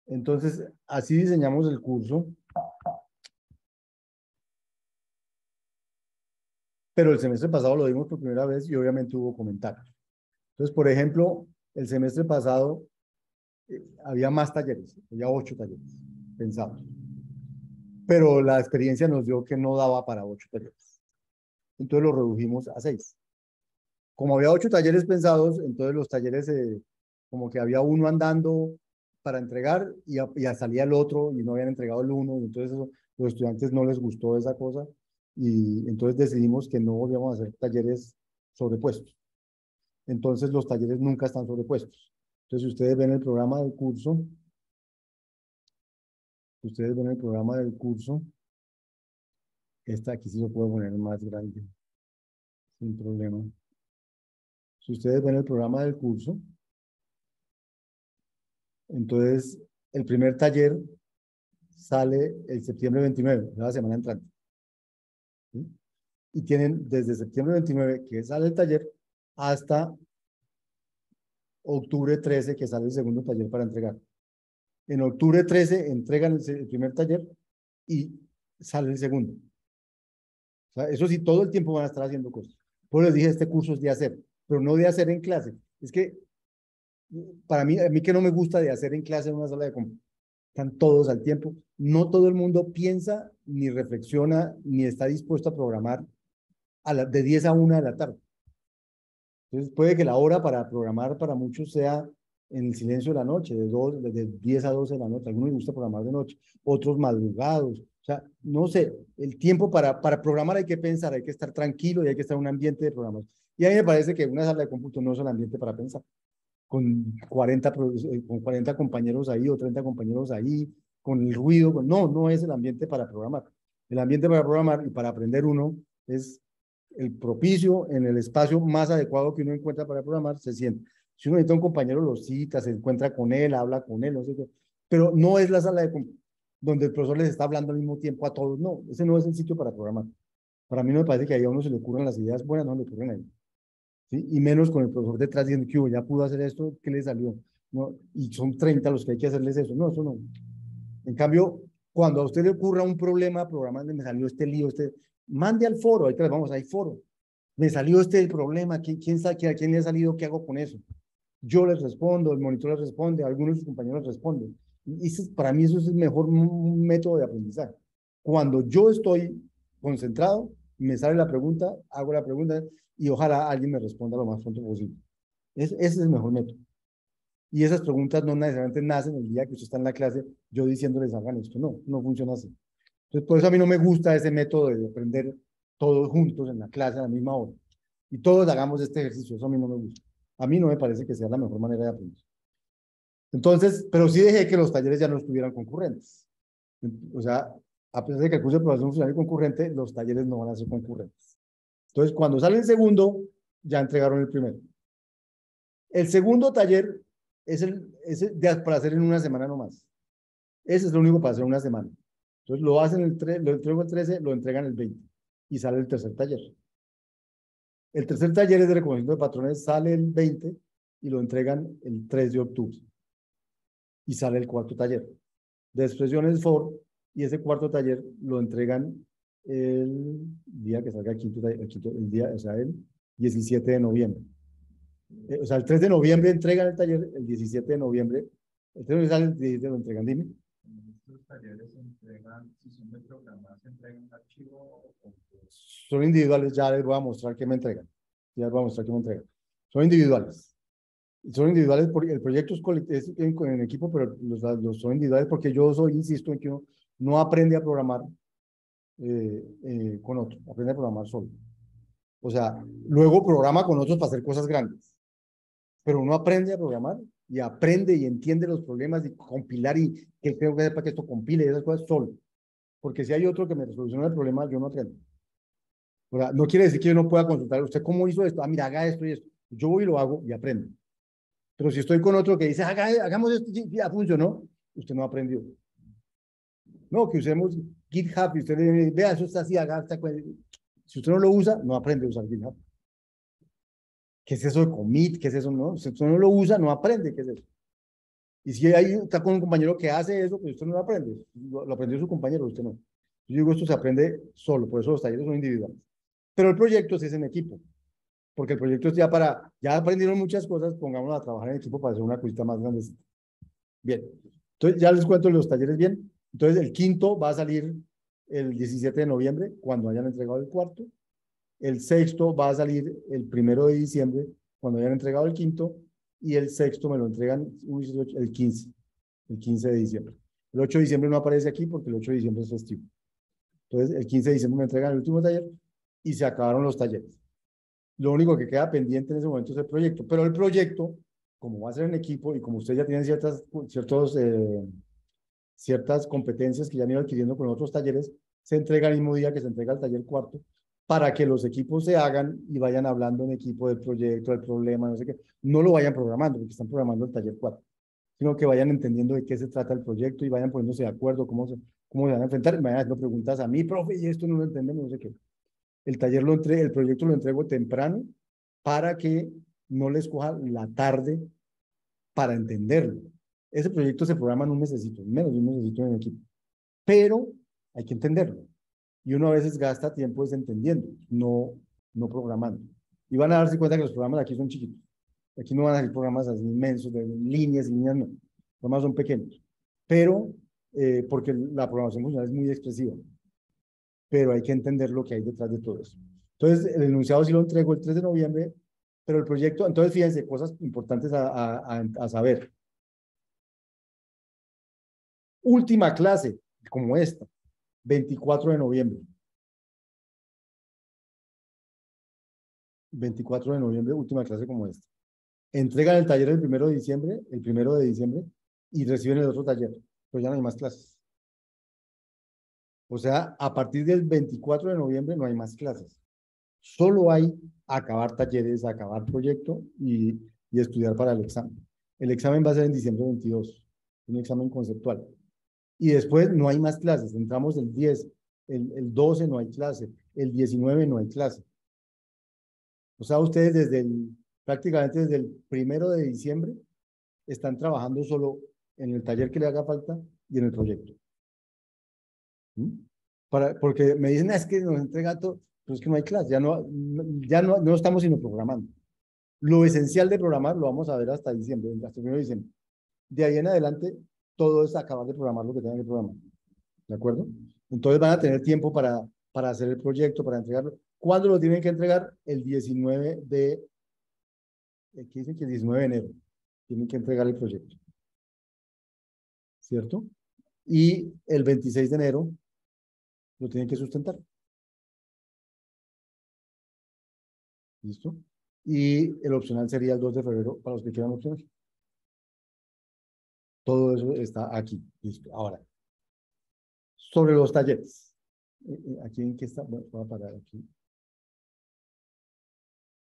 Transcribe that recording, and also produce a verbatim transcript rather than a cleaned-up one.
Entonces, así diseñamos el curso, pero el semestre pasado lo dimos por primera vez y obviamente hubo comentarios. Entonces, por ejemplo, el semestre pasado eh, había más talleres, había ocho talleres pensados, pero la experiencia nos dio que no daba para ocho talleres. Entonces lo redujimos a seis. Como había ocho talleres pensados, entonces los talleres, eh, como que había uno andando para entregar y, a, y a salía el otro y no habían entregado el uno, y entonces eso, los estudiantes no les gustó esa cosa y entonces decidimos que no volvíamos a hacer talleres sobrepuestos. Entonces los talleres nunca están sobrepuestos. Entonces, si ustedes ven el programa del curso, si ustedes ven el programa del curso, esta aquí sí se puede poner más grande, sin problema. Si ustedes ven el programa del curso, entonces el primer taller sale el septiembre veintinueve, la semana entrante. ¿Sí? Y tienen desde septiembre veintinueve, que sale el taller, hasta octubre trece, que sale el segundo taller para entregar. En octubre trece entregan el, el primer taller y sale el segundo. O sea, eso sí, todo el tiempo van a estar haciendo cosas. Por eso les dije, este curso es de hacer, pero no de hacer en clase. Es que para mí, a mí que no me gusta de hacer en clase en una sala de cómputo. Están todos al tiempo. No todo el mundo piensa, ni reflexiona, ni está dispuesto a programar a la, de diez a una de la tarde. Entonces puede que la hora para programar para muchos sea en el silencio de la noche, de, dos, de diez a doce de la noche. A algunos les gusta programar de noche, otros madrugados. O sea, no sé, el tiempo para, para programar hay que pensar, hay que estar tranquilo y hay que estar en un ambiente de programación. Y a mí me parece que una sala de cómputo no es el ambiente para pensar. Con cuarenta, con cuarenta compañeros ahí o treinta compañeros ahí, con el ruido. Con... No, no es el ambiente para programar. El ambiente para programar y para aprender uno es el propicio en el espacio más adecuado que uno encuentra para programar, se siente. Si uno necesita un compañero, lo cita, se encuentra con él, habla con él, no sé qué. Pero no es la sala de donde el profesor les está hablando al mismo tiempo a todos. No, ese no es el sitio para programar. Para mí no me parece que ahí a uno se le ocurran las ideas buenas, no le ocurren ahí. ¿Sí? Y menos con el profesor detrás diciendo que ya pudo hacer esto, ¿qué le salió? ¿No? Y son treinta los que hay que hacerles eso. No, eso no. En cambio, cuando a usted le ocurra un problema programando, me salió este lío, este, mande al foro, ahí te vamos, hay foro. Me salió este el problema, ¿quién, quién sabe a quién le ha salido? ¿Qué hago con eso? Yo les respondo, el monitor les responde, algunos de sus compañeros responden. Y eso, para mí eso es el mejor método de aprendizaje. Cuando yo estoy concentrado, me sale la pregunta, hago la pregunta y ojalá alguien me responda lo más pronto posible. Es, ese es el mejor método. Y esas preguntas no necesariamente nacen el día que usted está en la clase, yo diciéndoles hagan esto. No, no funciona así. Entonces, por eso a mí no me gusta ese método de aprender todos juntos en la clase a la misma hora. Y todos hagamos este ejercicio, eso a mí no me gusta. A mí no me parece que sea la mejor manera de aprender. Entonces, pero sí dejé que los talleres ya no estuvieran concurrentes. O sea, a pesar de que el curso de programación funcional y concurrente, los talleres no van a ser concurrentes. Entonces, cuando sale el segundo, ya entregaron el primero. El segundo taller es el, es el de, para hacer en una semana nomás. Ese es lo único para hacer en una semana. Entonces, lo hacen el tre lo entrego el trece, lo entregan el veinte y sale el tercer taller. El tercer taller es de reconocimiento de patrones, sale el veinte y lo entregan el tres de octubre. Y sale el cuarto taller de expresiones for, y ese cuarto taller lo entregan el día que salga el quinto, el, quinto, el día, o sea, el diecisiete de noviembre. Eh, o sea, el tres de noviembre entregan el taller, el diecisiete de noviembre, el tres de noviembre sale, el diecisiete lo entregan, dime. Estos talleres se entregan, si son de programar, se entregan un archivo o... Son individuales, ya les voy a mostrar qué me entregan. Ya les voy a mostrar qué me entregan. Son individuales. Son individuales porque el proyecto es, es en, en, equipo, pero los, los son individuales porque yo soy, insisto, en que uno no aprende a programar eh, eh, con otro, aprende a programar solo. O sea, luego programa con otros para hacer cosas grandes, pero uno aprende a programar y aprende y entiende los problemas y compilar y que tengo que hacer para que esto compile y esas cosas solo. Porque si hay otro que me soluciona el problema, yo no aprendo. O sea, no quiere decir que yo no pueda consultar, ¿usted cómo hizo esto? Ah, mira, haga esto y esto. Yo voy y lo hago y aprendo. Pero si estoy con otro que dice, Haga, hagamos esto, ya funcionó, usted no aprendió. No, que usemos GitHub y usted le dice, vea, eso está así, haga esta cosa. Si usted no lo usa, no aprende a usar GitHub. ¿Qué es eso de commit? ¿Qué es eso? No, si usted no lo usa, no aprende qué es eso. Y si ahí está con un compañero que hace eso, pues usted no lo aprende, lo, lo aprendió su compañero, usted no. Yo digo, esto se aprende solo, por eso los talleres son individuales. Pero el proyecto sí es en equipo, porque el proyecto es ya para, ya aprendieron muchas cosas, pongámonos a trabajar en equipo para hacer una cosita más grande. Bien, entonces ya les cuento los talleres bien. Entonces el quinto va a salir el diecisiete de noviembre, cuando hayan entregado el cuarto. El sexto va a salir el primero de diciembre, cuando hayan entregado el quinto. Y el sexto me lo entregan el quince, el quince de diciembre. El ocho de diciembre no aparece aquí porque el ocho de diciembre es festivo. Entonces el quince de diciembre me entregan el último taller y se acabaron los talleres. Lo único que queda pendiente en ese momento es el proyecto, pero el proyecto, como va a ser en equipo y como ustedes ya tienen ciertas, ciertos, eh, ciertas competencias que ya han ido adquiriendo con otros talleres, se entrega el mismo día que se entrega el taller cuarto, para que los equipos se hagan y vayan hablando en equipo del proyecto, del problema, no sé qué. No lo vayan programando, porque están programando el taller cuatro, sino que vayan entendiendo de qué se trata el proyecto y vayan poniéndose de acuerdo, cómo se, cómo se van a enfrentar. Me vayan haciendo preguntas a mí, profe, y esto no lo entendemos, no sé qué. El taller lo entre, el proyecto lo entrego temprano para que no les coja la tarde para entenderlo. Ese proyecto se programa en un mesecito, menos de un mesecito en el equipo, pero hay que entenderlo. Y uno a veces gasta tiempo entendiendo, no, no programando. Y van a darse cuenta que los programas aquí son chiquitos. Aquí no van a ser programas así inmensos, de líneas y líneas, no. Los programas son pequeños. Pero, eh, porque la programación funcional es muy expresiva. Pero hay que entender lo que hay detrás de todo eso. Entonces, el enunciado sí lo entrego el tres de noviembre, pero el proyecto, entonces fíjense, cosas importantes a, a, a, a saber. Última clase, como esta, veinticuatro de noviembre. veinticuatro de noviembre, última clase como esta. Entregan el taller el primero de diciembre, el primero de diciembre, y reciben el otro taller, pero ya no hay más clases. O sea, a partir del veinticuatro de noviembre no hay más clases. Solo hay acabar talleres, acabar proyecto y, y estudiar para el examen. El examen va a ser en diciembre veintidós, un examen conceptual. Y después no hay más clases. Entramos el diez, el, el doce no hay clase, el diecinueve no hay clase. O sea, ustedes desde el, prácticamente desde el primero de diciembre están trabajando solo en el taller que le haga falta y en el proyecto. ¿Mm? Para, porque me dicen, es que nos entrega todo, pero es que no hay clase, ya no, ya no, no estamos sino programando. Lo esencial de programar lo vamos a ver hasta diciembre, hasta el primero de diciembre. De ahí en adelante, todo es acabar de programar lo que tengan que programar. ¿De acuerdo? Entonces van a tener tiempo para, para hacer el proyecto, para entregarlo. ¿Cuándo lo tienen que entregar? El diecinueve de, ¿qué dice que el diecinueve de enero? Tienen que entregar el proyecto. ¿Cierto? Y el veintiséis de enero lo tienen que sustentar. ¿Listo? Y el opcional sería el dos de febrero para los que quieran opcionar. Todo eso está aquí. Listo. Ahora, sobre los talleres. Aquí en qué está, bueno, voy a parar aquí.